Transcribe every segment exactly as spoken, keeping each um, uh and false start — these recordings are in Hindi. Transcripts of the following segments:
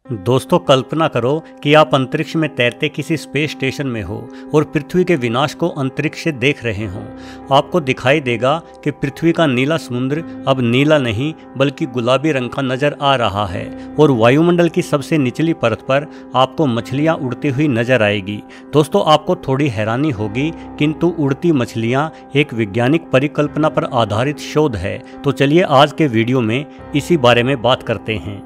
दोस्तों, कल्पना करो कि आप अंतरिक्ष में तैरते किसी स्पेस स्टेशन में हो और पृथ्वी के विनाश को अंतरिक्ष से देख रहे हो। आपको दिखाई देगा कि पृथ्वी का नीला समुद्र अब नीला नहीं बल्कि गुलाबी रंग का नजर आ रहा है और वायुमंडल की सबसे निचली परत पर आपको मछलियां उड़ती हुई नजर आएगी। दोस्तों, आपको थोड़ी हैरानी होगी, किंतु उड़ती मछलियां एक वैज्ञानिक परिकल्पना पर आधारित शोध है। तो चलिए आज के वीडियो में इसी बारे में बात करते हैं।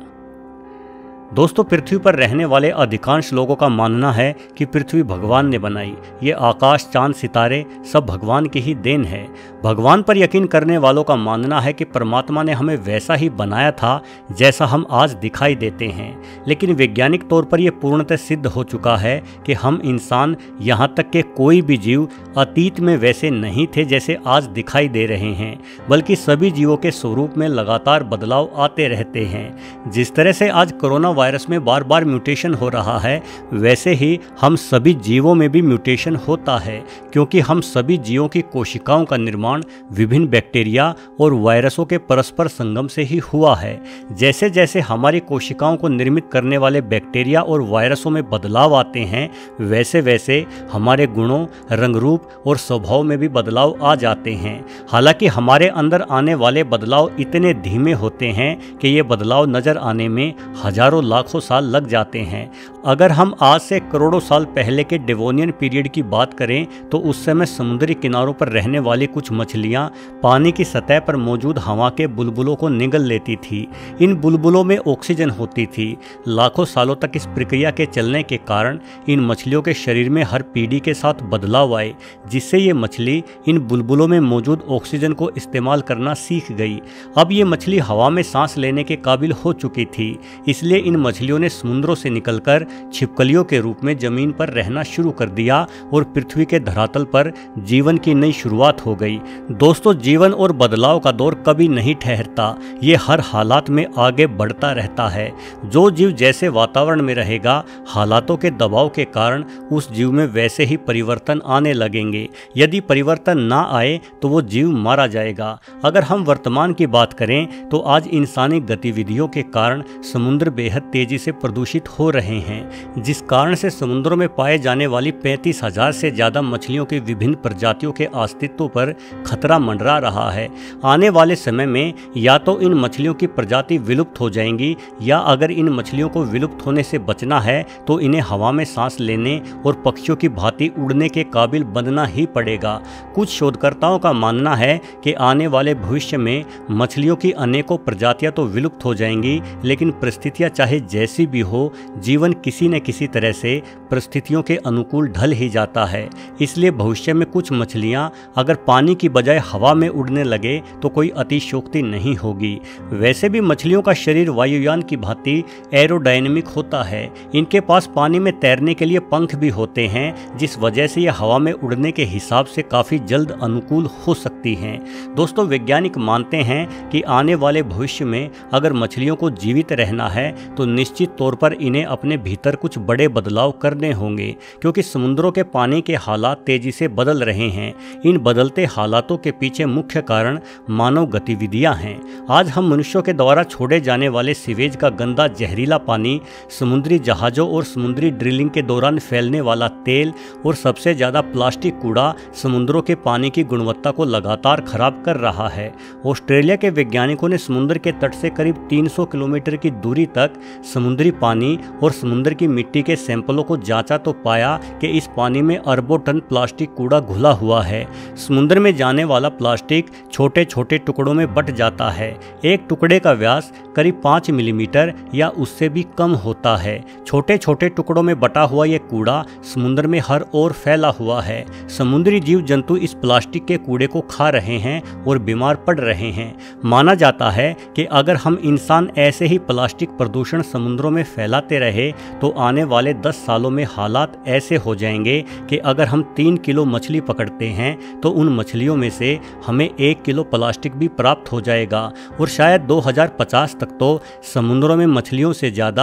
दोस्तों, पृथ्वी पर रहने वाले अधिकांश लोगों का मानना है कि पृथ्वी भगवान ने बनाई। ये आकाश, चांद, सितारे सब भगवान की ही देन है। भगवान पर यकीन करने वालों का मानना है कि परमात्मा ने हमें वैसा ही बनाया था जैसा हम आज दिखाई देते हैं। लेकिन वैज्ञानिक तौर पर यह पूर्णतः सिद्ध हो चुका है कि हम इंसान, यहाँ तक कि कोई भी जीव अतीत में वैसे नहीं थे जैसे आज दिखाई दे रहे हैं, बल्कि सभी जीवों के स्वरूप में लगातार बदलाव आते रहते हैं। जिस तरह से आज कोरोना वायरस में बार बार म्यूटेशन हो रहा है, वैसे ही हम सभी जीवों में भी म्यूटेशन होता है, क्योंकि हम सभी जीवों की कोशिकाओं का निर्माण विभिन्न बैक्टीरिया और वायरसों के परस्पर संगम से ही हुआ है। जैसे जैसे हमारी कोशिकाओं को निर्मित करने वाले बैक्टीरिया और वायरसों में बदलाव आते हैं, वैसे वैसे हमारे गुणों, रंग रूप और स्वभाव में भी बदलाव आ जाते हैं। हालांकि हमारे अंदर आने वाले बदलाव इतने धीमे होते हैं कि ये बदलाव नजर आने में हजारों लाखों साल लग जाते हैं। अगर हम आज से करोड़ों साल पहले के डेवोनियन पीरियड की बात करें, तो उस समय समुद्री किनारों पर रहने वाली कुछ मछलियां पानी की सतह पर मौजूद हवा के बुलबुलों को निगल लेती थी। इन बुलबुलों में ऑक्सीजन होती थी। लाखों सालों तक इस प्रक्रिया के चलने के कारण इन मछलियों के शरीर में हर पीढ़ी के साथ बदलाव आए, जिससे ये मछली इन बुलबुलों में मौजूद ऑक्सीजन को इस्तेमाल करना सीख गई। अब ये मछली हवा में सांस लेने के काबिल हो चुकी थी, इसलिए इन मछलियों ने समुद्रों से निकलकर छिपकलियों के रूप में जमीन पर रहना शुरू कर दिया और पृथ्वी के धरातल पर जीवन की नई शुरुआत हो गई। दोस्तों, जीवन और बदलाव का दौर कभी नहीं ठहरता, ये हर हालात में आगे बढ़ता रहता है। जो जीव जैसे वातावरण में रहेगा, हालातों के दबाव के कारण उस जीव में वैसे ही परिवर्तन आने लगेंगे। यदि परिवर्तन ना आए तो वो जीव मारा जाएगा। अगर हम वर्तमान की बात करें, तो आज इंसानी गतिविधियों के कारण समुद्र बेहद तेजी से प्रदूषित हो रहे हैं, जिस कारण से समुद्रों में पाए जाने वाली पैंतीस हजार से ज्यादा मछलियों की विभिन्न प्रजातियों के अस्तित्व पर खतरा मंडरा रहा है। आने वाले समय में या तो इन मछलियों की प्रजाति विलुप्त हो जाएंगी, या अगर इन मछलियों को विलुप्त होने से बचना है तो इन्हें हवा में सांस लेने और पक्षियों की भांति उड़ने के काबिल बनना ही पड़ेगा। कुछ शोधकर्ताओं का मानना है कि आने वाले भविष्य में मछलियों की अनेकों प्रजातियां तो विलुप्त हो जाएंगी, लेकिन परिस्थितियां चाहे जैसी भी हो, जीवन किसी न किसी तरह से परिस्थितियों के अनुकूल ढल ही जाता है। इसलिए भविष्य में कुछ मछलियां अगर पानी की बजाय हवा में उड़ने लगे तो कोई अतिशयोक्ति नहीं होगी। वैसे भी मछलियों का शरीर वायुयान की भांति एरोडायनेमिक होता है। इनके पास पानी में तैरने के लिए पंख भी होते हैं, जिस वजह से ये हवा में उड़ने के हिसाब से काफ़ी जल्द अनुकूल हो सकती हैं। दोस्तों, वैज्ञानिक मानते हैं कि आने वाले भविष्य में अगर मछलियों को जीवित रहना है तो निश्चित तौर पर इन्हें अपने भीतर कुछ बड़े बदलाव करने होंगे, क्योंकि समुद्रों के पानी के हालात तेजी से बदल रहे हैं। इन बदलते हालातों के पीछे मुख्य कारण मानव गतिविधियां हैं। आज हम मनुष्यों के द्वारा छोड़े जाने वाले सीवेज का गंदा जहरीला पानी, समुद्री जहाज़ों और समुद्री ड्रिलिंग के दौरान फैलने वाला तेल और सबसे ज़्यादा प्लास्टिक कूड़ा समुद्रों के पानी की गुणवत्ता को लगातार खराब कर रहा है। ऑस्ट्रेलिया के वैज्ञानिकों ने समुद्र के तट से करीब तीन सौ किलोमीटर की दूरी तक समुद्री पानी और समुद्र की मिट्टी के सैंपलों को जांचा तो पाया कि इस पानी में अरबों टन प्लास्टिक कूड़ा घुला हुआ है। समुद्र में जाने वाला प्लास्टिक छोटे छोटे टुकड़ों में बट जाता है। एक टुकड़े का व्यास करीब पाँच मिलीमीटर या उससे भी कम होता है। छोटे छोटे टुकड़ों में बटा हुआ ये कूड़ा समुद्र में हर ओर फैला हुआ है। समुद्री जीव जंतु इस प्लास्टिक के कूड़े को खा रहे हैं और बीमार पड़ रहे हैं। माना जाता है कि अगर हम इंसान ऐसे ही प्लास्टिक प्रदूषण समुद्रों में फैलाते रहे तो आने वाले दस सालों में हालात ऐसे हो जाएंगे कि अगर हम तीन किलो मछली पकड़ते हैं तो उन मछलियों में से हमें एक किलो प्लास्टिक भी प्राप्त हो जाएगा, और शायद दो हज़ार पचास तक तो समुद्रों में मछलियों से ज़्यादा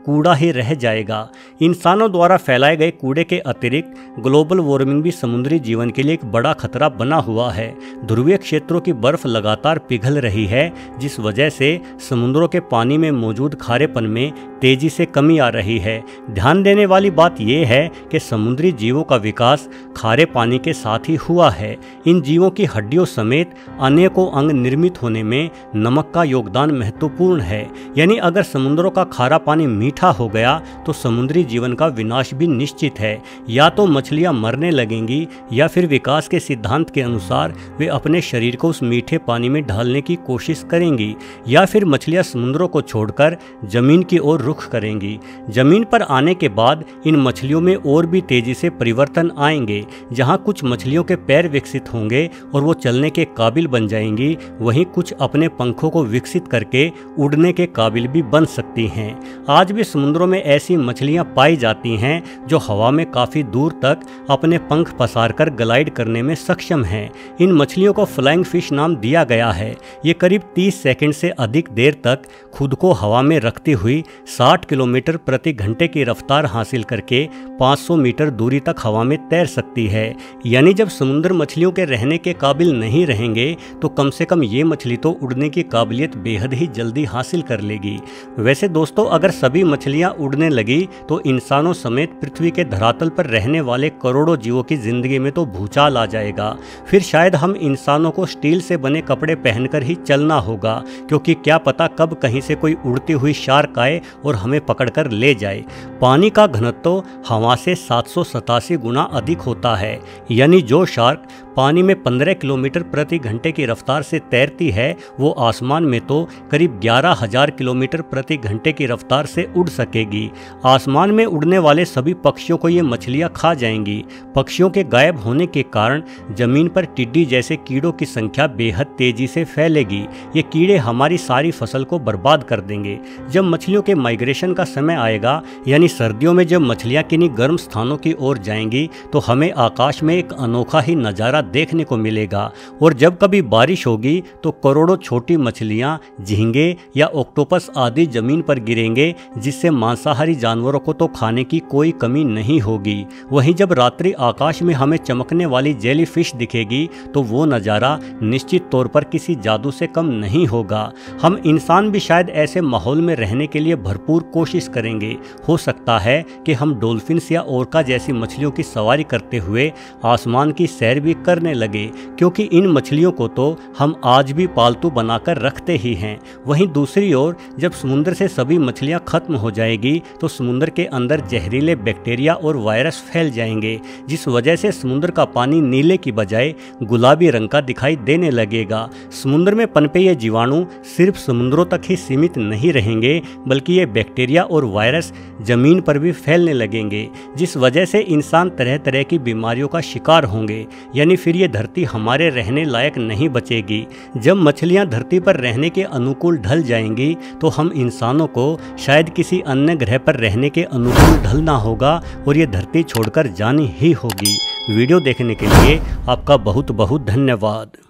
कूड़ा ही रह जाएगा। इंसानों द्वारा फैलाए गए कूड़े के अतिरिक्त ग्लोबल वार्मिंग भी समुद्री जीवन के लिए एक बड़ा खतरा बना हुआ है। ध्रुवीय क्षेत्रों की बर्फ लगातार पिघल रही है, जिस वजह से समुद्रों के पानी में मौजूद खारेपन में तेजी से कमी आ रही है। ध्यान देने वाली बात यह है कि समुद्री जीवों का विकास खारे पानी के साथ ही हुआ है। इन जीवों की हड्डियों समेत अनेकों अंग निर्मित होने में नमक का योगदान महत्वपूर्ण है। यानी अगर समुद्रों का खारा पानी मीठा हो गया तो समुद्री जीवन का विनाश भी निश्चित है। या तो मछलियां मरने लगेंगी या फिर विकास के सिद्धांत के अनुसार वे अपने शरीर को उस मीठे पानी में ढालने की कोशिश करेंगी, या फिर मछलियां समुद्रों को छोड़कर जमीन की ओर रुख करेंगी। जमीन पर आने के बाद इन मछलियों में और भी तेजी से परिवर्तन आएंगे। जहां कुछ मछलियों के पैर विकसित होंगे और वो चलने के काबिल बन जाएंगी, वहीं कुछ अपने पंखों को विकसित करके उड़ने के काबिल भी बन सकती हैं। आज भी समुद्रों में ऐसी मछलियां पाई जाती हैं जो हवा में काफी दूर तक अपने पंख पसारकर ग्लाइड करने में सक्षम हैं। इन मछलियों को फ्लाइंग फिश नाम दिया गया है। ये करीब तीस सेकंड से अधिक देर तक खुद को हवा में रखती हुई साठ किलोमीटर प्रति घंटे की रफ्तार हासिल करके पाँच सौ मीटर दूरी तक हवा में तैर सकती है। यानी जब समुद्र मछलियों के रहने के काबिल नहीं रहेंगे तो कम से कम ये मछली तो उड़ने की काबिलियत बेहद ही जल्दी हासिल कर लेगी। वैसे दोस्तों, अगर सभी मछलियां उड़ने लगी तो इंसानों समेत पृथ्वी के धरातल पर रहने वाले करोड़ों जीवों की जिंदगी में तो भूचाल आ जाएगा। फिर शायद हम इंसानों को स्टील से बने कपड़े पहनकर ही चलना होगा, क्योंकि क्या पता कब कहीं से कोई उड़ती हुई शार्क आए और हमें पकड़कर ले जाए। पानी का घनत्व हवा से सात सौ सतासी गुना अधिक होता है। यानी जो शार्क पानी में पंद्रह किलोमीटर प्रति घंटे की रफ्तार से तैरती है, वो आसमान में तो करीब ग्यारह हजार किलोमीटर प्रति घंटे की रफ्तार से उड़ सकेगी। आसमान में उड़ने वाले सभी पक्षियों को ये मछलियां खा जाएंगी। पक्षियों के गायब होने के कारण जमीन पर टिड्डी जैसे कीड़ों की संख्या बेहद तेजी से फैलेगी। ये कीड़े हमारी सारी फसल को बर्बाद कर देंगे। जब मछलियों के माइग्रेशन का समय आएगा, यानी सर्दियों में जब मछलियां किन्हीं गर्म स्थानों की ओर जाएंगी, तो हमें आकाश में एक अनोखा ही नज़ारा देखने को मिलेगा। और जब कभी बारिश होगी तो करोड़ों छोटी मछलियां, झींगे या ऑक्टोपस आदि जमीन पर गिरेंगे, जिससे मांसाहारी जानवरों को तो खाने की कोई कमी नहीं होगी। वहीं जब रात्रि आकाश में हमें चमकने वाली जेली फिश दिखेगी तो वो नज़ारा निश्चित तौर पर किसी जादू से कम नहीं होगा। हम इंसान भी शायद ऐसे माहौल में रहने के लिए भरपूर कोशिश करेंगे। हो सकता है कि हम डॉल्फिन्स या ओरका जैसी मछलियों की सवारी करते हुए आसमान की सैर भी करने लगे, क्योंकि इन मछलियों को तो हम आज भी पालतू बनाकर रखते ही हैं। वहीं दूसरी ओर जब समुद्र से सभी मछलियां खत्म हो जाएगी तो समुद्र के अंदर जहरीले बैक्टीरिया और वायरस फैल जाएंगे, जिस वजह से समुद्र का पानी नीले की बजाय गुलाबी रंग का दिखाई देने लगेगा। समुद्र में पनपे ये जीवाणु सिर्फ समुद्रों तक ही सीमित नहीं रहेंगे, बल्कि ये बैक्टीरिया और वायरस जमीन पर भी फैलने लगेंगे, जिस वजह से इंसान तरह तरह की बीमारियों का शिकार होंगे। यानी फिर ये धरती हमारे रहने लायक नहीं बचेगी। जब मछलियां धरती पर रहने के अनुकूल ढल जाएंगी तो हम इंसानों को शायद किसी अन्य ग्रह पर रहने के अनुकूल ढलना होगा और ये धरती छोड़कर जानी ही होगी। वीडियो देखने के लिए आपका बहुत बहुत धन्यवाद।